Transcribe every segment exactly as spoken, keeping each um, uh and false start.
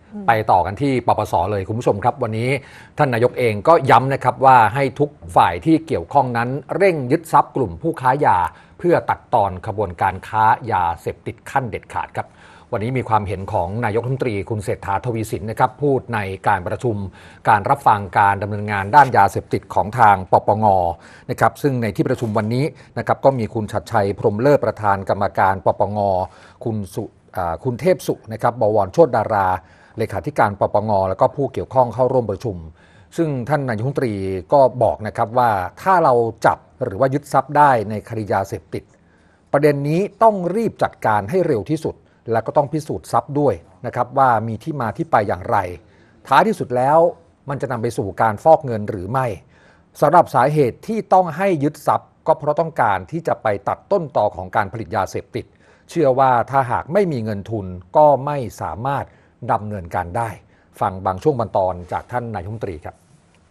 ไปต่อกันที่ปปส.เลยคุณผู้ชมครับวันนี้ท่านนายกเองก็ย้ำนะครับว่าให้ทุกฝ่ายที่เกี่ยวข้องนั้นเร่งยึดทรัพย์กลุ่มผู้ค้ายาเพื่อตัดตอนขบวนการค้ายาเสพติดขั้นเด็ดขาดครับวันนี้มีความเห็นของนายกรัฐมนตรีคุณเศรษฐาทวีสินนะครับพูดในการประชุมการรับฟังการดำเนินงานด้านยาเสพติดของทางปปงนะครับซึ่งในที่ประชุมวันนี้นะครับก็มีคุณชัดชัยพรหมเลิศประธานกรรมการปปงคุณสุคุณเทพสุนะครับบวรโชติดาราเลขาธิการปปงแล้วก็ผู้เกี่ยวข้องเข้าร่วมประชุมซึ่งท่านนายกรัฐมนตรีก็บอกนะครับว่าถ้าเราจับหรือว่ายึดทรัพย์ได้ในคดียาเสพติดประเด็นนี้ต้องรีบจัดการให้เร็วที่สุดและก็ต้องพิสูจน์ทรัพย์ด้วยนะครับว่ามีที่มาที่ไปอย่างไรท้ายที่สุดแล้วมันจะนำไปสู่การฟอกเงินหรือไม่สำหรับสาเหตุที่ต้องให้ยึดทรัพย์ก็เพราะต้องการที่จะไปตัดต้นตอของการผลิตยาเสพติดเชื่อว่าถ้าหากไม่มีเงินทุนก็ไม่สามารถดำเนินการได้ฟังบางช่วงบางตอนจากท่านนายกรัฐมนตรีครับ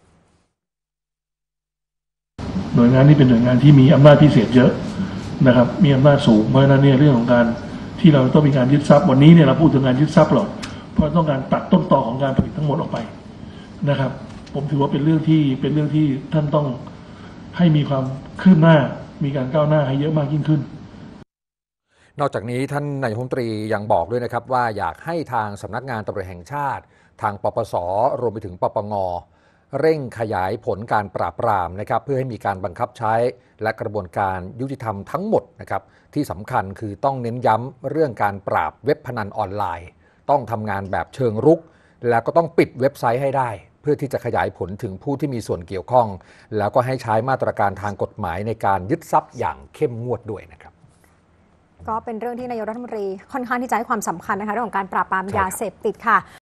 หน่วยงานนี้เป็นหน่วยงานที่มีอำนาจพิเศษเยอะนะครับมีอำนาจสูงเพราะฉะนั้นเนี่ยเรื่องของการที่เราต้องมีการยึดทรัพย์วันนี้เนี่ยเราพูดถึงการยึดทรัพย์หรอกเพราะต้องการตัดต้นตอของการผลิตทั้งหมดออกไปนะครับผมถือว่าเป็นเรื่องที่เป็นเรื่องที่ท่านต้องให้มีความคืบหน้ามีการก้าวหน้าให้เยอะมากยิ่งขึ้นนอกจากนี้ท่านนายกรัฐมนตรียังบอกด้วยนะครับว่าอยากให้ทางสำนักงานตำรวจแห่งชาติทางปปส.รวมไปถึงปปง.เร่งขยายผลการปราบปรามนะครับเพื่อให้มีการบังคับใช้และกระบวนการยุติธรรมทั้งหมดนะครับที่สำคัญคือต้องเน้นย้ำเรื่องการปราบเว็บพนันออนไลน์ต้องทำงานแบบเชิงรุกแล้วก็ต้องปิดเว็บไซต์ให้ได้เพื่อที่จะขยายผลถึงผู้ที่มีส่วนเกี่ยวข้องแล้วก็ให้ใช้มาตรการทางกฎหมายในการยึดทรัพย์อย่างเข้มงวดด้วยนะครับก็เป็นเรื่องที่นายกรัฐมนตรีค่อนข้างที่จะให้ความสำคัญนะคะเรื่องของการปราบปรามยาเสพติดค่ะ